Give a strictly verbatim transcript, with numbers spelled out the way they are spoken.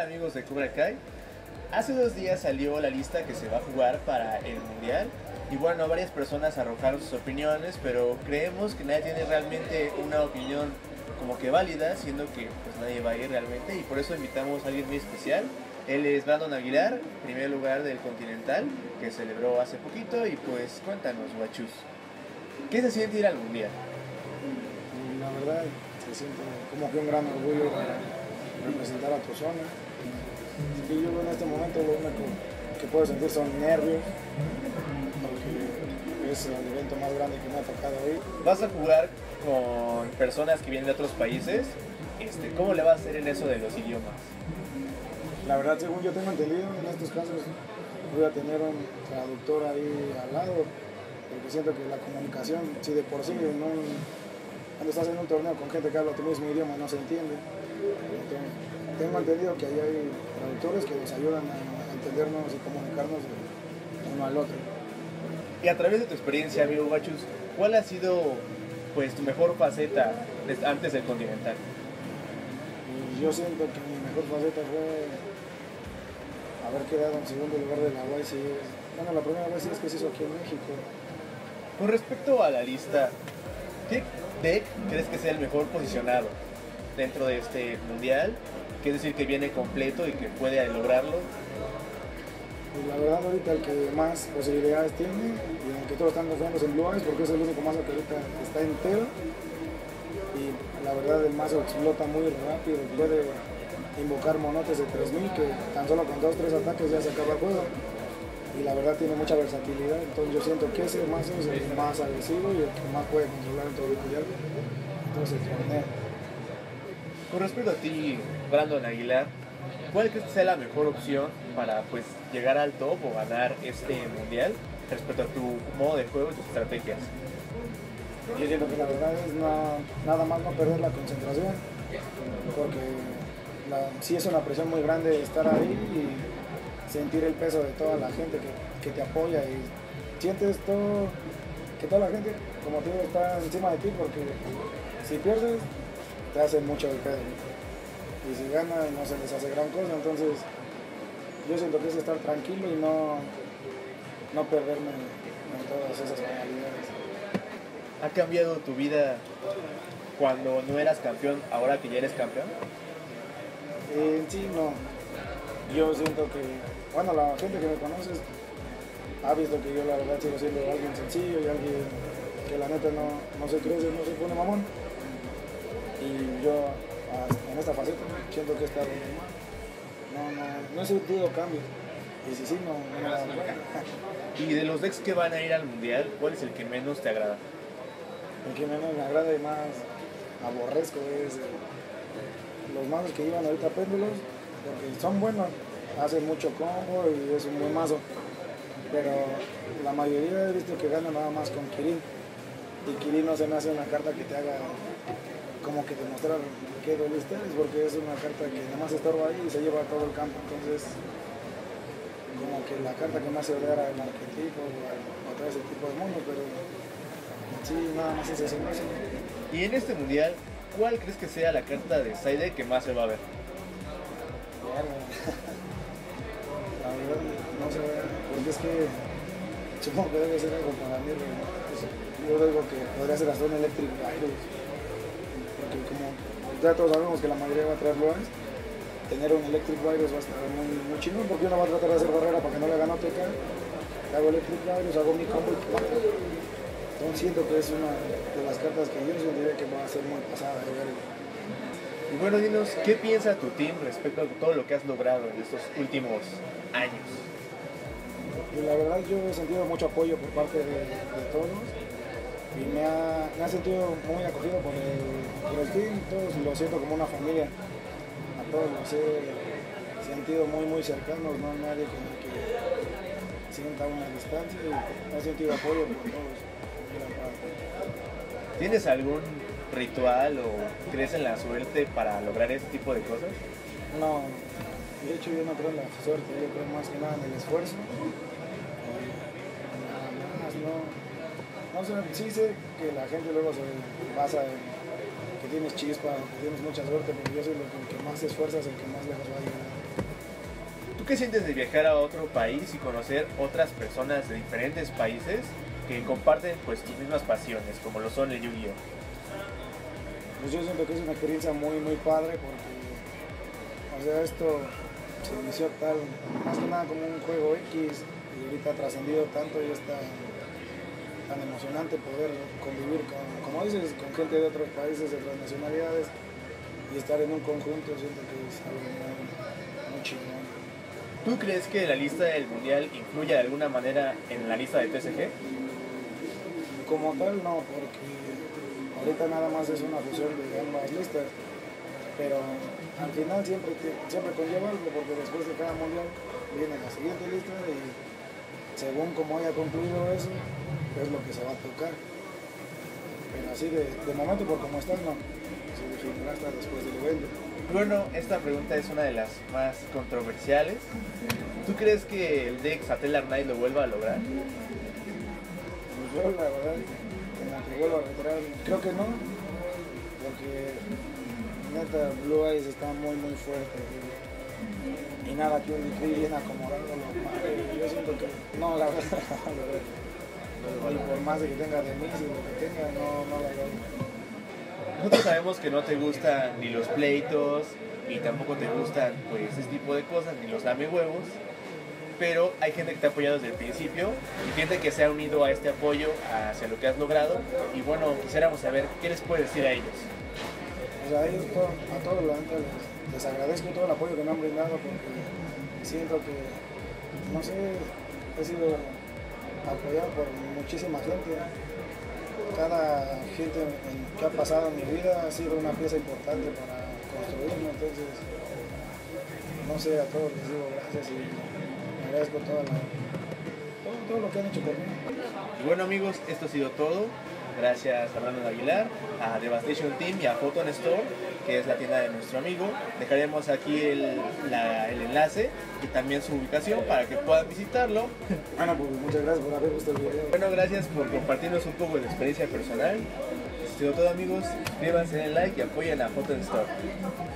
amigos de Cobra Kai? Hace dos días salió la lista que se va a jugar para el Mundial y bueno, varias personas arrojaron sus opiniones, pero creemos que nadie tiene realmente una opinión como que válida, siendo que pues nadie va a ir realmente, y por eso invitamos a alguien muy especial. Él es Brandon Aguilar, primer lugar del Continental, que celebró hace poquito, y pues cuéntanos, guachus, ¿qué se siente ir al Mundial? La verdad, se siente como que un gran orgullo representar a tu zona. Y yo en este momento lo único que puedo sentir son nervios, porque es el evento más grande que me ha tocado ir. Vas a jugar con personas que vienen de otros países. Este, ¿Cómo le vas a hacer en eso de los idiomas? La verdad, según yo tengo entendido, en estos casos voy a tener un traductor ahí al lado, porque siento que la comunicación, si de por sí en un, cuando estás en un torneo con gente que habla tu mismo idioma no se entiende. Entonces, tengo entendido que ahí hay traductores que nos ayudan a entendernos y comunicarnos uno al otro. Y a través de tu experiencia, amigo Guachus, ¿cuál ha sido pues tu mejor faceta antes del Continental? Y yo siento que mi mejor faceta fue haber quedado en segundo lugar de la Y C S. Bueno, la primera vez es que se hizo aquí en México. Con respecto a la lista, ¿qué deck crees que sea el mejor posicionado dentro de este mundial? Quiere decir que viene completo y que puede lograrlo. Y la verdad ahorita el que más posibilidades tiene, y en el que todos están confiando es en Blue Eyes, porque es el único mazo que ahorita está entero. Y la verdad el mazo explota muy rápido, puede invocar monotes de tres mil que tan solo con dos o tres ataques ya se acaba el juego. Y la verdad tiene mucha versatilidad, entonces yo siento que ese mazo es el más agresivo y el que más puede controlar en todo el mundial. Entonces el torneo. Con respecto a ti, Brandon Aguilar, ¿cuál crees que sea la mejor opción para pues llegar al top o ganar este mundial respecto a tu modo de juego y tus estrategias? Yo siento que la verdad es no, nada más no perder la concentración, porque la, sí es una presión muy grande estar ahí y sentir el peso de toda la gente que, que te apoya y sientes todo, que toda la gente, como te digo, está encima de ti, porque si pierdes te hace mucho el pedo y si ganas no se les hace gran cosa. Entonces yo siento que es estar tranquilo y no, no perderme en todas esas modalidades. ¿Ha cambiado tu vida cuando no eras campeón, ahora que ya eres campeón? En sí, no. Yo siento que, bueno, la gente que me conoce ha visto que yo la verdad sigo siendo alguien sencillo y alguien que la neta no, no se crece, no se pone mamón. Y yo en esta faceta siento que está bien. No, no, no he sentido cambio. Y si sí, no, no me da cuenta. Y de los decks que van a ir al mundial, ¿cuál es el que menos te agrada? El que menos me agrada y más aborrezco es eh, los mazos que llevan ahorita péndulos, porque son buenos, hacen mucho combo y es un buen mazo, pero la mayoría he visto que ganan nada más con Kirin, y Kirin no se me hace una carta que te haga como que demostrar que duelista eres, porque es una carta que nada más estorba ahí y se lleva todo el campo. Entonces como que la carta que me hace odiar al arquetipo o a todo ese tipo de mundo, pero sí, nada más es eso. Y en este mundial, ¿cuál crees que sea la carta de Side que más se va a ver? La verdad, no sé, porque es que supongo que debe ser algo para mí. Pues, yo digo que podría ser hasta un Electric Virus, porque como ya todos sabemos que la mayoría va a traer Blue Eyes, tener un Electric Virus va a estar muy, muy chingón, porque uno va a tratar de hacer barrera para que no le hagan O T K. Hago Electric Virus, hago mi combo y cuatro. Entonces siento que es una de las cartas que yo sentiría que va a ser muy pasada de ver. Y bueno, dinos, ¿qué piensa tu team respecto a todo lo que has logrado en estos últimos años? Y la verdad yo he sentido mucho apoyo por parte de, de todos y me ha, me ha sentido muy acogido por el, por el team. Todos lo siento como una familia, a todos los he sentido muy muy cercanos, no hay nadie con el que sienta una distancia, y he sentido apoyo por todos. ¿Tienes algún ritual o crees en la suerte para lograr este tipo de cosas? No, de hecho yo no creo en la suerte, yo creo más que nada en el esfuerzo. Nada más, no, no sé, sí sé que la gente luego se basa en que tienes chispa, que tienes mucha suerte, pero yo soy el que más se esfuerza, es el que más lejos va a llegar. qué sientes de viajar a otro país y conocer otras personas de diferentes países que comparten pues tus mismas pasiones, como lo son el Yu-Gi-Oh? Pues yo siento que es una experiencia muy, muy padre porque, o sea, esto se inició tal, más que nada como un juego X y ahorita ha trascendido tanto y es tan, tan emocionante poder convivir con, como dices, con gente de otros países, de otras nacionalidades y estar en un conjunto. Siento que es algo muy, muy chingón. ¿Tú crees que la lista del mundial influye de alguna manera en la lista de T C G? Como tal no, porque ahorita nada más es una fusión de ambas listas, pero al final siempre, te, siempre conlleva algo, porque después de cada mundial viene la siguiente lista y según como haya concluido eso, es lo que se va a tocar. Pero así de, de momento, por como estás, no. Se definirá hasta después del evento. Bueno, esta pregunta es una de las más controversiales. ¿Tú crees que el deck Satellar Knight lo vuelva a lograr? Pues yo la verdad, como que vuelvo a reiterar, creo que no, porque neta Blue Eyes está muy muy fuerte y, y nada que un decree bien acomodado lo pare. Yo siento que no, la verdad, y por más de que tenga de mí, si lo que tenga, no, no la doy. Nosotros sabemos que no te gustan ni los pleitos, ni tampoco te gustan pues ese tipo de cosas, ni los lame huevos, pero hay gente que te ha apoyado desde el principio y gente que se ha unido a este apoyo hacia lo que has logrado, y bueno, quisiéramos saber qué les puedes decir a ellos. Pues a ellos, todo, a todos la neta, les, les agradezco todo el apoyo que me han brindado, porque siento que, no sé, he sido apoyado por muchísima gente. Cada gente que ha pasado en mi vida ha sido una pieza importante para construirme, entonces, no sé, a todos les digo gracias y me agradezco toda la, todo, todo lo que han hecho por mí. Y bueno amigos, esto ha sido todo. Gracias a Brandon Aguilar, a Devastation Team y a Photon Store, que es la tienda de nuestro amigo. Dejaremos aquí el, la, el enlace y también su ubicación para que puedan visitarlo. Bueno, pues muchas gracias por haber visto el video. Bueno, gracias por compartirnos un poco de experiencia personal. Esto ha sido todo amigos, suscríbanse, den like y apoyen a Photon Store.